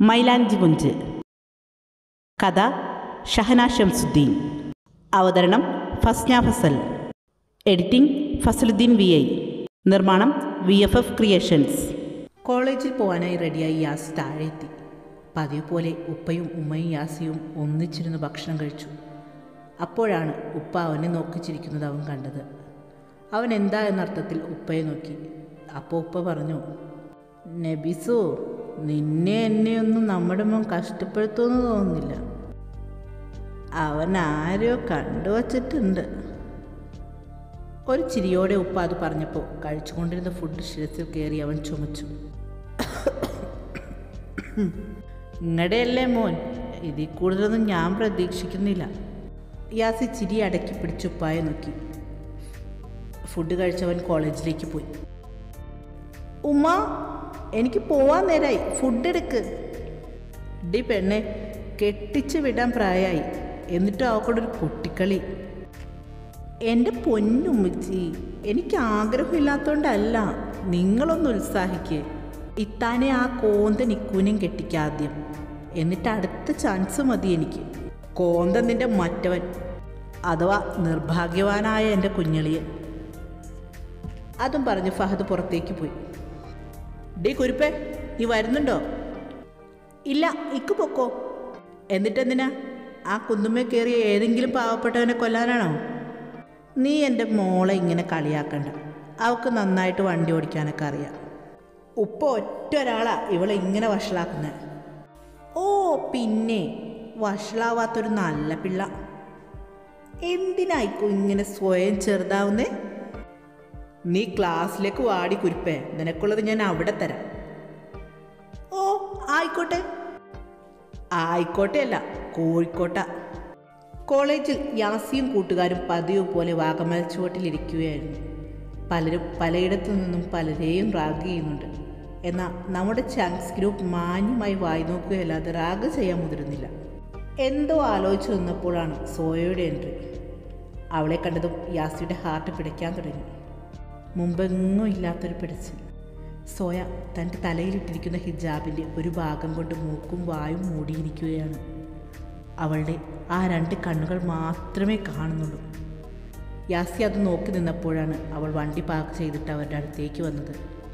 മൈലാഞ്ചി കുഞ്ച്. കഥ ഷഹന ഷംസുദ്ദീൻ. അവതരണം ഫസ്ന ഫസൽ. Editing Fasaluddin VI. നിർമ്മാണം VFF ക്രിയേഷൻസ്. കോളേജിൽ പോകാനായി റെഡിയായി യാസി താഴെ എത്തി. പതിവ് പോലെ ഉപ്പയും ഉമ്മയും യാസിയും ഒന്നിച്ചിരുന്ന് ഭക്ഷണം കഴിച്ചു. അപ്പോഴാണ് ഉപ്പ അവനെ നോക്കിച്ചിരിക്കുന്നത് അവൻ കണ്ടത്. അവൻ എന്താ എന്നർത്ഥത്തിൽ ഉപ്പയെ നോക്കി. അപ്പോൾ ഉപ്പ പറഞ്ഞു, നബിസു, നിന്നെ എന്നെയൊന്നും നമ്മുടെ മോൻ കഷ്ടപ്പെടുത്തുമെന്ന് തോന്നുന്നില്ല. അവൻ ആരെയോ കണ്ടുവച്ചിട്ടുണ്ട്. ഒരു ചിരിയോടെ ഉപ്പ അത് പറഞ്ഞപ്പോൾ കഴിച്ചുകൊണ്ടിരുന്ന ഫുഡ് ശിരസിൽ കയറി അവൻ ചുമച്ചു. ഇങ്ങടെയല്ലേ മോൻ, ഇതിൽ കൂടുതലൊന്നും ഞാൻ പ്രതീക്ഷിക്കുന്നില്ല. യാസി ചിരി അടക്കി പിടിച്ചുപ്പായെ നോക്കി. ഫുഡ് കഴിച്ചവൻ കോളേജിലേക്ക് പോയി. ഉമ്മ, എനിക്ക് പോവാൻ നേരായി, ഫുഡ് എടുക്ക്. ഡി പെണ്ണെ, കെട്ടിച്ച് വിടാൻ പ്രായമായി, എന്നിട്ടും അവക്കൊണ്ടൊരു കുട്ടിക്കളി. എൻ്റെ പൊന്നുമ്മച്ചി, എനിക്ക് ആഗ്രഹമില്ലാത്തതുകൊണ്ടല്ല, നിങ്ങളൊന്ന് ഉത്സാഹിക്ക്. ഇത്താനെ ആ കോന്തൻ ഇക്കൂനും കെട്ടിക്കാദ്യം, എന്നിട്ട് അടുത്ത ചാൻസ് മതി എനിക്ക്. കോന്തൻ നിൻ്റെ മറ്റവൻ, അഥവാ നിർഭാഗ്യവാനായ എൻ്റെ കുഞ്ഞളിയൻ. അതും പറഞ്ഞ് ഫഹദ് പുറത്തേക്ക് പോയി. ഡേ കുരുപ്പേ, നീ വരുന്നുണ്ടോ? ഇല്ല, ഇക്ക് പൊക്കോ. എന്നിട്ടെന്തിനാ? ആ കുന്നുമ്മേ കയറിയ ഏതെങ്കിലും പാവപ്പെട്ടവനെ കൊല്ലാനാണോ? നീ എൻ്റെ മോളെ ഇങ്ങനെ കളിയാക്കണ്ട, അവൾക്ക് നന്നായിട്ട് വണ്ടി ഓടിക്കാനൊക്കെ അറിയാം. ഉപ്പ ഒറ്റ ഒരാളാ ഇവളെ ഇങ്ങനെ വഷളാക്കുന്നത്. ഓ പിന്നെ, വഷളാവാത്തൊരു നല്ല പിള്ള. എന്തിനായിക്കോ ഇങ്ങനെ സ്വയം ചെറുതാവുന്നേ? നീ ക്ലാസ്സിലേക്ക് വാടി കുരുപ്പേ, നിനക്കുള്ളത് ഞാൻ അവിടെ തരാം. ഓ ആയിക്കോട്ടെ. ആയിക്കോട്ടെ അല്ല, കോഴിക്കോട്ട. കോളേജിൽ യാസിയും കൂട്ടുകാരും പതിവ് പോലെ വാഗമൽ ചുവട്ടിലിരിക്കുകയായിരുന്നു. പലരും പലയിടത്തു നിന്നും പലരെയും റാഗ് ചെയ്യുന്നുണ്ട്. എന്നാൽ നമ്മുടെ ചങ്സ് ഗ്രൂപ്പ് മാന്യമായി വായി നോക്കുകയല്ലാതെ റാഗ് ചെയ്യാൻ മുതിരുന്നില്ല. എന്തോ ആലോചിച്ചു നിന്നപ്പോഴാണ് സോയയുടെ എൻട്രി. അവളെ കണ്ടതും യാസിയുടെ ഹാർട്ട് പിടയ്ക്കാൻ തുടങ്ങി. മുമ്പെങ്ങും ഇല്ലാത്തൊരു പിടച്ചിൽ. സോയ തൻ്റെ തലയിലിട്ടിരിക്കുന്ന ഹിജാബിൻ്റെ ഒരു ഭാഗം കൊണ്ട് മൂക്കും വായും മൂടിയിരിക്കുകയാണ്. അവളുടെ ആ രണ്ട് കണ്ണുകൾ മാത്രമേ കാണുന്നുള്ളൂ. യാസി അത് നോക്കി നിന്നപ്പോഴാണ് അവൾ വണ്ടി പാർക്ക് ചെയ്തിട്ട് അവരുടെ അടുത്തേക്ക് വന്നത്.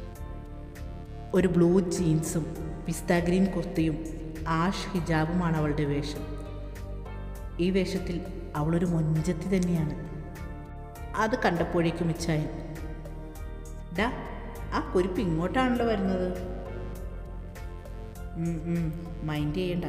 ഒരു ബ്ലൂ ജീൻസും പിസ്ത ഗ്രീൻ കുർത്തയും ആഷ് ഹിജാബുമാണ് അവളുടെ വേഷം. ഈ വേഷത്തിൽ അവളൊരു മൊഞ്ചത്തി തന്നെയാണ്. അത് കണ്ടപ്പോഴേക്കും ഇച്ചായൻ, ഡാ, ആ കുരിപ്പ് ഇങ്ങോട്ടാണല്ലോ വരുന്നത്. മൈൻഡ് ചെയ്യണ്ട.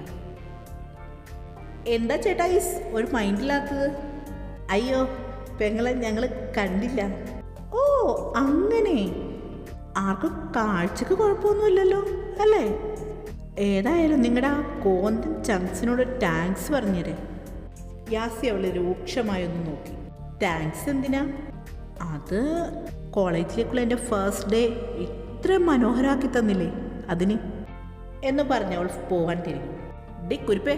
എന്താ ചേട്ടാ ഒരു മൈൻഡില്ലാത്തത്? അയ്യോ പെങ്ങളെ, ഞങ്ങൾ കണ്ടില്ല. ഓ അങ്ങനെ, ആർക്കും കാഴ്ചക്ക് കുഴപ്പമൊന്നുമില്ലല്ലോ അല്ലേ? ഏതായാലും നിങ്ങളുടെ ആ കോന്തൻ ചങ്സിനോട് താങ്ക്സ് പറഞ്ഞേരെ. യാസി അവളെ രൂക്ഷമായൊന്ന് നോക്കി. താങ്ക്സ് എന്തിനാ? അത് കോളേജിലേക്കുള്ള എൻ്റെ ഫസ്റ്റ് ഡേ ഇത്ര മനോഹരമാക്കി തന്നില്ലേ, അതിന് എന്ന് പറഞ്ഞ് അവൾ പോകാൻ തിരിഞ്ഞു. ഡി കുരുപ്പേ,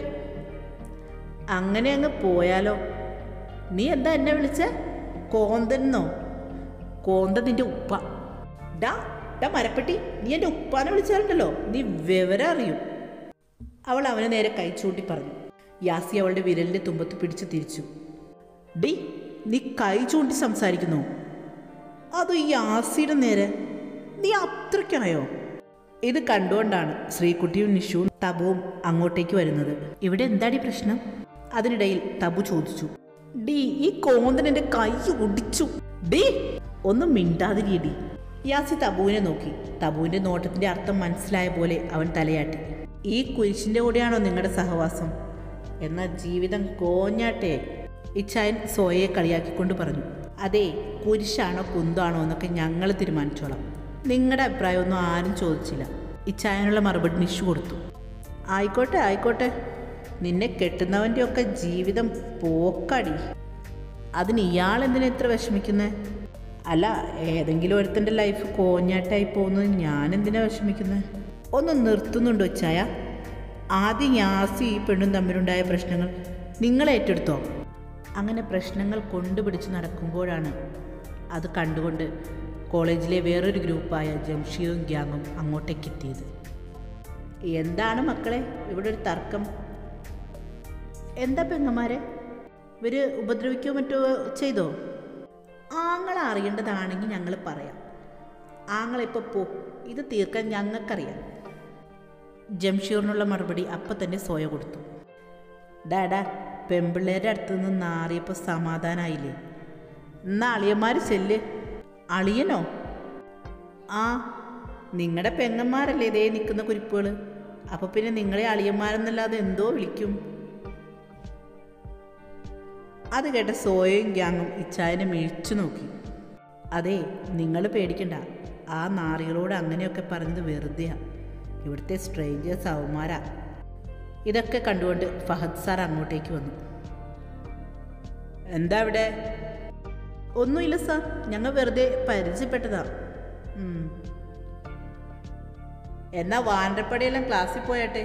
അങ്ങനെ അങ്ങ് പോയാലോ? നീ എന്താ എന്നെ വിളിച്ച? കോന്തന്നോ? കോന്ത നിൻ്റെ ഉപ്പ. ഡാ ഡാ മരപ്പെട്ടി, നീ എൻ്റെ ഉപ്പാനെ വിളിച്ചാലുണ്ടല്ലോ നീ വിവരം അറിയും. അവൾ അവനെ നേരെ കൈ ചൂണ്ടി പറഞ്ഞു. യാസി അവളുടെ വിരലിൻ്റെ തുമ്പത്ത് പിടിച്ച് തിരിച്ചു. ഡി, നീ കൈ ചൂണ്ടി സംസാരിക്കുന്നു? അത് ഈ യാസിയുടെ നേരെ? നീ അത്രയ്ക്കായോ? ഇത് കണ്ടുകൊണ്ടാണ് ശ്രീകുട്ടിയും നിഷുവും തബുവും അങ്ങോട്ടേക്ക് വരുന്നത്. ഇവിടെ എന്താടി പ്രശ്നം? അതിനിടയിൽ തബു ചോദിച്ചു. ഡി, ഈ കോന്തൻ എൻ്റെ കൈ ഒടിച്ചു. ഡി, ഒന്നും മിണ്ടാതിരിയടി. യാസി തബുവിനെ നോക്കി. തബുവിൻ്റെ നോട്ടത്തിൻ്റെ അർത്ഥം മനസ്സിലായ പോലെ അവൻ തലയാട്ടി. ഈ കുരിശിൻ്റെ കൂടെയാണോ നിങ്ങളുടെ സഹവാസം? എന്നാൽ ജീവിതം കോഞ്ഞാട്ടെ. ഇച്ചായൻ സോയയെ കളിയാക്കിക്കൊണ്ട് പറഞ്ഞു. അതെ, കുരിശാണോ കുന്താണോ എന്നൊക്കെ ഞങ്ങൾ തീരുമാനിച്ചോളാം. നിങ്ങളുടെ അഭിപ്രായമൊന്നും ആരും ചോദിച്ചില്ല. ഇച്ചായനുള്ള മറുപടി നിഷു കൊടുത്തു. ആയിക്കോട്ടെ ആയിക്കോട്ടെ, നിന്നെ കെട്ടുന്നവൻ്റെ ഒക്കെ ജീവിതം പോക്കടി. അതിന് ഇയാളെന്തിനാ ഇത്ര വിഷമിക്കുന്നത്? അല്ല, ഏതെങ്കിലും ഒരുത്തൻ്റെ ലൈഫ് കോഞ്ഞാട്ടായി പോകുന്നത് ഞാനെന്തിനാ വിഷമിക്കുന്നത്? ഒന്ന് നിർത്തുന്നുണ്ടോ ഇച്ചായ? ആദ്യം യാസി ഈ പെണ്ണും തമ്മിലുണ്ടായ പ്രശ്നങ്ങൾ നിങ്ങൾ ഏറ്റെടുത്തോ? അങ്ങനെ പ്രശ്നങ്ങൾ കൊണ്ടുപിടിച്ച് നടക്കുമ്പോഴാണ് അത് കണ്ടുകൊണ്ട് കോളേജിലെ വേറൊരു ഗ്രൂപ്പായ ജംഷീറും ഗ്യാങ്ങും അങ്ങോട്ടേക്ക് എത്തിയത്. എന്താണ് മക്കളെ ഇവിടെ ഒരു തർക്കം? എന്താ പെങ്ങന്മാരെ, ഇവർ ഉപദ്രവിക്കുകയോ മറ്റോ ചെയ്തോ? ആങ്ങളെ അറിയേണ്ടതാണെങ്കിൽ ഞങ്ങൾ പറയാം. ആങ്ങളിപ്പോൾ പോ, ഇത് തീർക്കാൻ ഞങ്ങൾക്കറിയാം. ജംഷീറിനുള്ള മറുപടി അപ്പം തന്നെ സോയ കൊടുത്തു. ഡാഡാ, പെമ്പിള്ളേരുടെ അടുത്ത് നിന്ന് നാറിയപ്പോൾ സമാധാനമായില്ലേ? എന്നാ അളിയന്മാർ ചെല്ല്. അളിയനോ? ആ, നിങ്ങളുടെ പെങ്ങന്മാരല്ലേ ഇതേ നിൽക്കുന്ന കുരിപ്പുകൾ. അപ്പോൾ പിന്നെ നിങ്ങളെ അളിയന്മാരെന്നല്ലാതെ എന്തോ വിളിക്കും. അത് കേട്ട സോയയും ഗ്യാങ്ങും ഇച്ചായനെ മിഴിച്ചു നോക്കി. അതെ, നിങ്ങൾ പേടിക്കണ്ട. ആ നാറികളോട് അങ്ങനെയൊക്കെ പറഞ്ഞത് വെറുതെയാണ്. ഇവിടുത്തെ സ്ട്രേഞ്ചേഴ്സ് അവന്മാരാ. ഇതൊക്കെ കണ്ടുകൊണ്ട് ഫഹദ് സാർ അങ്ങോട്ടേക്ക് വന്നു. എന്താ ഇവിടെ? ഒന്നുമില്ല സാർ, ഞങ്ങൾ വെറുതെ പരിചയപ്പെട്ടതാ. എന്നാ വാനരപ്പടിയെല്ലാം ക്ലാസ്സിൽ പോയാട്ടെ.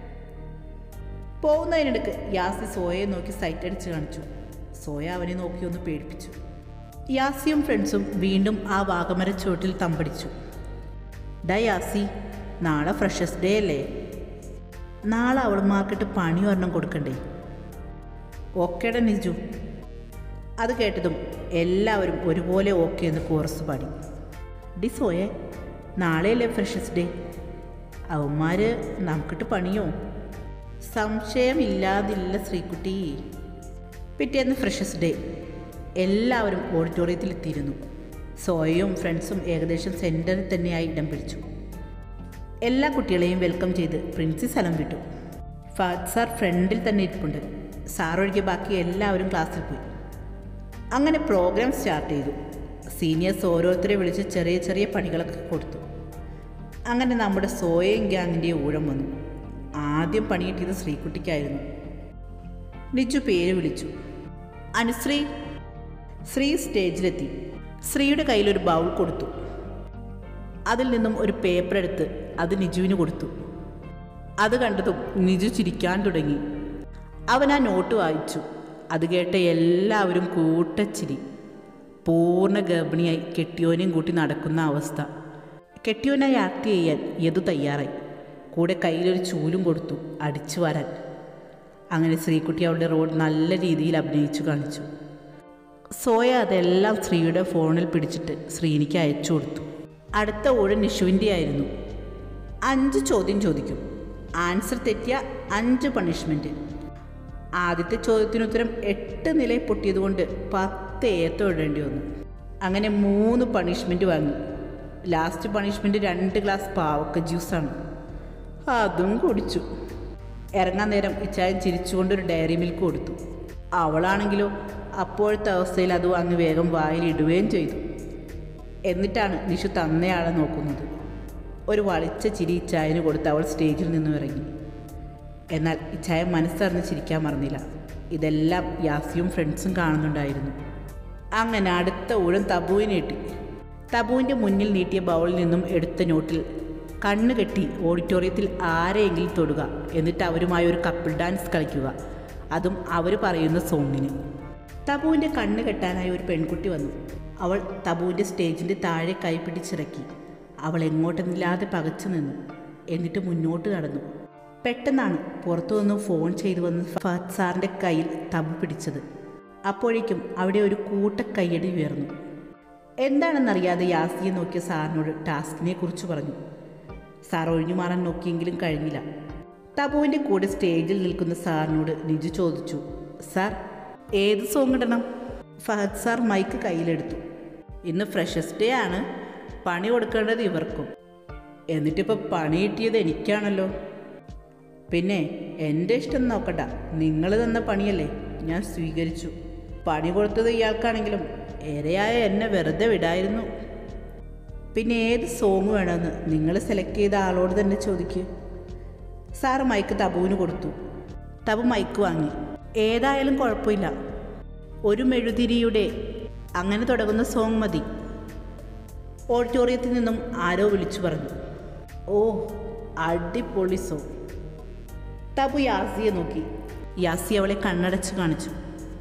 പോകുന്നതിനിടയ്ക്ക് യാസി സോയയെ നോക്കി സൈറ്റ് അടിച്ച് കാണിച്ചു. സോയ അവനെ നോക്കി ഒന്ന് പേടിപ്പിച്ചു. യാസിയും ഫ്രണ്ട്സും വീണ്ടും ആ വാഗമര ചുവട്ടിൽ തമ്പടിച്ചു. ഡാ യാസി, നാളെ ഫ്രഷേഴ്സ് ഡേ അല്ലേ? നാളെ അവൾമാർക്കിട്ട് പണി ഒരെണ്ണം കൊടുക്കണ്ടേ? ഓക്കേടാ നിജു. അത് കേട്ടതും എല്ലാവരും ഒരുപോലെ ഓക്കെ എന്ന് കോറസ് പാടി. ഡി സോയെ, നാളെയല്ലേ ഫ്രഷേഴ്സ് ഡേ? അവന്മാർ നമുക്കിട്ട് പണിയോ? സംശയമില്ലാതില്ല ശ്രീകുട്ടി. പിറ്റേന്ന് ഫ്രഷേഴ്സ് ഡേ. എല്ലാവരും ഓഡിറ്റോറിയത്തിൽ എത്തിയിരുന്നു. സോയയും ഫ്രണ്ട്സും ഏകദേശം സെൻറ്ററിൽ തന്നെയായി ഇടം പിടിച്ചു. എല്ലാ കുട്ടികളെയും വെൽക്കം ചെയ്ത് പ്രിൻസി സ്ഥലം വിട്ടു. ഫഹദ് സാർ ഫ്രണ്ടിൽ തന്നെ ഇരിപ്പുണ്ട്. സാർ ഒഴികെ ബാക്കി എല്ലാവരും ക്ലാസ്സിൽ പോയി. അങ്ങനെ പ്രോഗ്രാം സ്റ്റാർട്ട് ചെയ്തു. സീനിയേഴ്സ് ഓരോരുത്തരെ വിളിച്ച് ചെറിയ ചെറിയ പണികളൊക്കെ കൊടുത്തു. അങ്ങനെ നമ്മുടെ സോയയും ഗ്യാങ്ങിൻ്റെ ഊഴം വന്നു. ആദ്യം പണി കിട്ടിയത് ശ്രീകുട്ടിക്കായിരുന്നു. നിജു പേര് വിളിച്ചു. അനുശ്രീ. ശ്രീ സ്റ്റേജിലെത്തി. ശ്രീയുടെ കയ്യിലൊരു ബൗൾ കൊടുത്തു. അതിൽ നിന്നും ഒരു പേപ്പർ എടുത്ത് അത് നിജുവിന് കൊടുത്തു. അത് കണ്ടതും നിജു ചിരിക്കാൻ തുടങ്ങി. അവൻ ആ നോട്ട് വായിച്ചു. അത് കേട്ട എല്ലാവരും കൂട്ടച്ചിരി. പൂർണ്ണ ഗർഭിണിയായി കെട്ടിയോനെയും കൂട്ടി നടക്കുന്ന അവസ്ഥ. കെട്ടിയോനായി ആക്ട് ചെയ്യാൻ യദു തയ്യാറായി. കൂടെ കയ്യിലൊരു ചൂലും കൊടുത്തു അടിച്ചു വരാൻ. അങ്ങനെ ശ്രീകുട്ടി അവളുടെ റോൾ നല്ല രീതിയിൽ അഭിനയിച്ചു കാണിച്ചു. സോയ അതെല്ലാം ശ്രീയുടെ ഫോണിൽ പിടിച്ചിട്ട് ശ്രീനിക്ക് അയച്ചു കൊടുത്തു. അടുത്ത ഊഴം നിഷുവിൻ്റെ ആയിരുന്നു. 5 ചോദ്യം ചോദിക്കും. ആൻസർ തെറ്റിയ 5 പണിഷ്മെൻറ്റ്. ആദ്യത്തെ ചോദ്യത്തിനുത്തരം 8 നിലയിൽ പൊട്ടിയതുകൊണ്ട് 10 ഏത്തം ഇടേണ്ടി വന്നു. അങ്ങനെ 3 പണിഷ്മെൻറ്റ് വാങ്ങി. ലാസ്റ്റ് പണിഷ്മെൻറ്റ് 2 ഗ്ലാസ് പാവക്ക ജ്യൂസാണ്. അതും കുടിച്ചു. ഇറങ്ങാൻ നേരം ഇച്ചായൻ ചിരിച്ചുകൊണ്ടൊരു ഡയറി മിൽക്ക് കൊടുത്തു. അവളാണെങ്കിലോ അപ്പോഴത്തെ അവസ്ഥയിൽ അത് അങ്ങ് വേഗം വായിലിടുകയും ചെയ്തു. എന്നിട്ടാണ് നിഷു തന്നയാളെ നോക്കുന്നത്. ഒരു വളിച്ച ചിരി ഇച്ചായന് കൊടുത്ത് അവൾ സ്റ്റേജിൽ നിന്നും ഇറങ്ങി. എന്നാൽ ഇച്ചായൻ മനസ്സറിഞ്ഞ് ചിരിക്കാൻ മറന്നില്ല. ഇതെല്ലാം യാസിയും ഫ്രണ്ട്സും കാണുന്നുണ്ടായിരുന്നു. അങ്ങനെ അടുത്ത ഊഴം തബുവിനെ കിട്ടി. തബുവിൻ്റെ മുന്നിൽ നീട്ടിയ ബൗളിൽ നിന്നും എടുത്ത നോട്ടിൽ കണ്ണ് കെട്ടി ഓഡിറ്റോറിയത്തിൽ ആരെയെങ്കിലും തൊടുക, എന്നിട്ട് അവരുമായി ഒരു കപ്പിൾ ഡാൻസ് കളിക്കുക, അതും അവർ പറയുന്ന സോങ്ങിന്. തബുവിൻ്റെ കണ്ണ് കെട്ടാനായി ഒരു പെൺകുട്ടി വന്നു. അവൾ തബുവിൻ്റെ സ്റ്റേജിൻ്റെ താഴെ കൈ പിടിച്ചിറക്കി. അവൾ എങ്ങോട്ടെന്നില്ലാതെ പകച്ചു നിന്നു. എന്നിട്ട് മുന്നോട്ട് നടന്നു. പെട്ടെന്നാണ് പുറത്തുനിന്ന് ഫോൺ ചെയ്തു വന്ന് ഫഹദ് സാറിൻ്റെ കയ്യിൽ തബു പിടിച്ചത്. അപ്പോഴേക്കും അവിടെ ഒരു കൂട്ട കയ്യടി ഉയർന്നു. എന്താണെന്നറിയാതെ യാസിയെ നോക്കിയ സാറിനോട് ടാസ്കിനെ കുറിച്ച് പറഞ്ഞു. സാർ ഒഴിഞ്ഞു മാറാൻ നോക്കിയെങ്കിലും കഴിഞ്ഞില്ല. തബുവിൻ്റെ കൂടെ സ്റ്റേജിൽ നിൽക്കുന്ന സാറിനോട് നിജു ചോദിച്ചു, സാർ ഏത് സോങ് ഇടണം? ഫഹദ് സാർ മൈക്ക് കയ്യിലെടുത്തു. ഇന്ന് ഫ്രഷേഴ്സ് ഡേ ആണ്, പണി കൊടുക്കേണ്ടത് ഇവർക്കും. എന്നിട്ടിപ്പോൾ പണി കിട്ടിയത് എനിക്കാണല്ലോ. പിന്നെ എൻ്റെ ഇഷ്ടം നോക്കണ്ട, നിങ്ങൾ തന്ന പണിയല്ലേ, ഞാൻ സ്വീകരിച്ചു. പണി കൊടുത്തത് ഇയാൾക്കാണെങ്കിലും ഇരയായ എന്നെ വെറുതെ വിടായിരുന്നു. പിന്നെ ഏത് സോങ് വേണമെന്ന് നിങ്ങൾ സെലക്ട് ചെയ്ത ആളോട് തന്നെ ചോദിക്കുക. സാറ് മൈക്ക് തബുവിന് കൊടുത്തു. തബു മൈക്ക് വാങ്ങി. ഏതായാലും കുഴപ്പമില്ല, ഒരു മെഴുതിരിയുടെ അങ്ങനെ തുടങ്ങുന്ന സോങ് മതി. ഓഡിറ്റോറിയത്തിൽ നിന്നും ആരോ വിളിച്ചു പറഞ്ഞു. ഓ, അടിപൊളി സോങ്. തബു യാസിയെ നോക്കി. യാസി അവളെ കണ്ണടച്ച് കാണിച്ചു.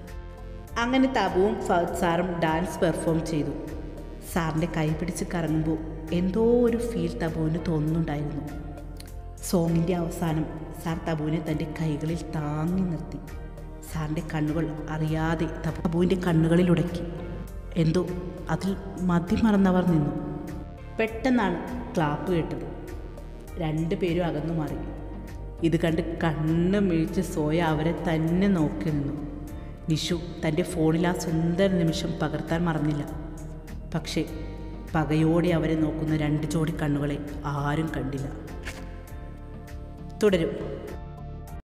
അങ്ങനെ തബുവും ഫഹദ് സാറും ഡാൻസ് പെർഫോം ചെയ്തു. സാറിൻ്റെ കൈ പിടിച്ച് കറങ്ങുമ്പോൾ എന്തോ ഒരു ഫീൽ തബുവിന് തോന്നുന്നുണ്ടായിരുന്നു. സോങ്ങിൻ്റെ അവസാനം സാർ തബുവിനെ തൻ്റെ കൈകളിൽ താങ്ങി നിർത്തി. സാറിൻ്റെ കണ്ണുകൾ അറിയാതെ തബുവിൻ്റെ കണ്ണുകളിൽ ഉടക്കി. എന്തോ അതിൽ മതിമറന്നവർ നിന്നു. പെട്ടെന്നാണ് ക്ലാപ്പ് കേട്ടത്. 2 പേരും അകന്നു മാറി. ഇത് കണ്ട് കണ്ണ് മിഴിച്ച് സോയ അവരെ തന്നെ നോക്കി നിന്നു. നിഷു തൻ്റെ ഫോണിൽ ആ സുന്ദര നിമിഷം പകർത്താൻ മറന്നില്ല. പക്ഷേ പകയോടെ അവരെ നോക്കുന്ന 2 ജോഡി കണ്ണുകളെ ആരും കണ്ടില്ല. തുടരും.